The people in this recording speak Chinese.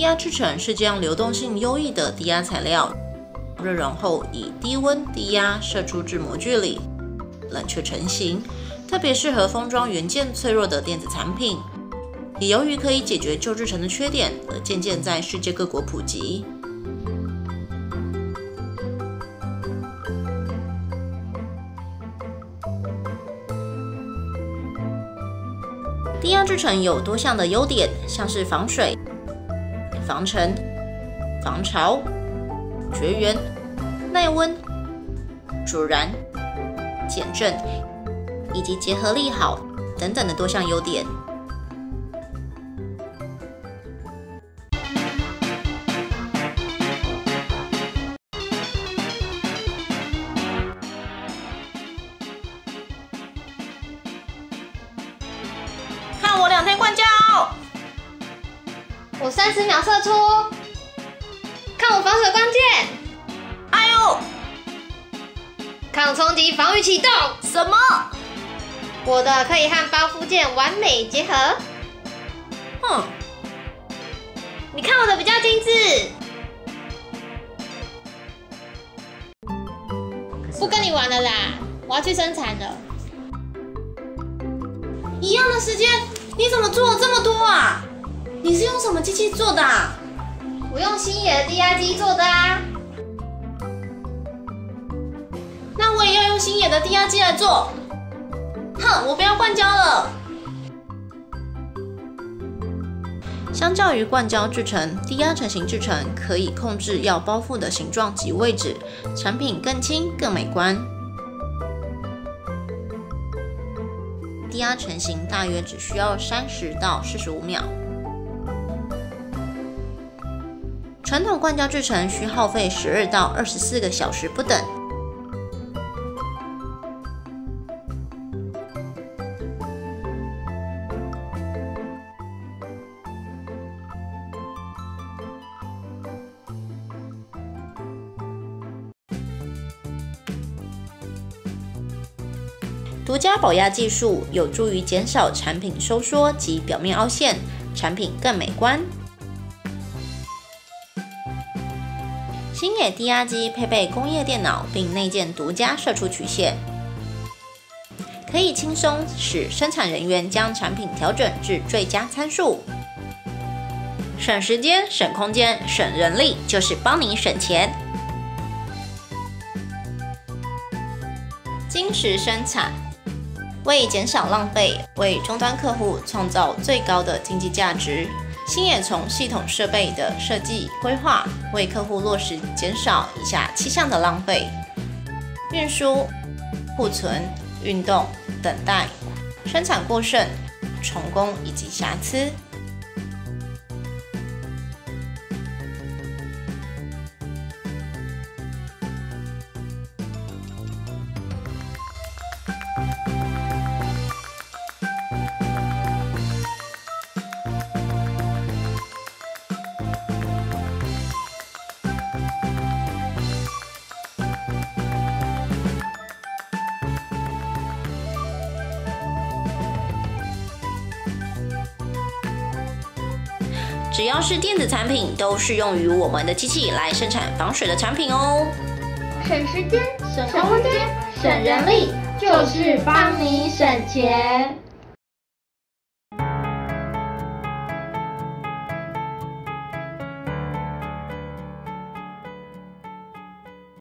压制成是这样流动性优异的低压材料，热熔后以低温低压射出至模具里，冷却成型，特别适合封装元件脆弱的电子产品。也由于可以解决旧制成的缺点，而渐渐在世界各国普及。低压制成有多项的优点，像是防水、防尘、防潮、绝缘、耐温、阻燃、减震以及结合力好等等的多项优点。看我2台灌胶， 我30秒射出，看我防水关键， 哎呦， 抗冲击防御启动， 什么？ 我的可以和包覆件完美结合。你看我的比较精致。不跟你玩了啦，我要去生产了。 一样的时间，你怎么做了这么多啊？你是用什么机器做的啊？ 我用星野的低压机做的啊。 那我也要用星野的低压机来做。哼，我不要灌胶了。相较于灌胶制成，低压成型制成可以控制要包覆的形状及位置，产品更轻更美观。低压成型大约只需要30到45秒。传统灌胶制成需耗费12到24个小时不等。独家保压技术有助于减少产品收缩及表面凹陷，产品更美观。星野低压机配备工业电脑，并内建独家射出曲线，可以轻松使生产人员将产品调整至最佳参数。省时间、省空间、省人力，就是帮你省钱。精实生产。为减少浪费，为终端客户创造最高的经济价值，星野从系统设备的设计规划，为客户落实减少以下7项的浪费：运输、库存、运动、等待、生产过剩、重工以及瑕疵。只要是电子产品，都适用于我们的机器来生产防水的产品哦。 省时间、省空间、省人力，就是帮你省钱。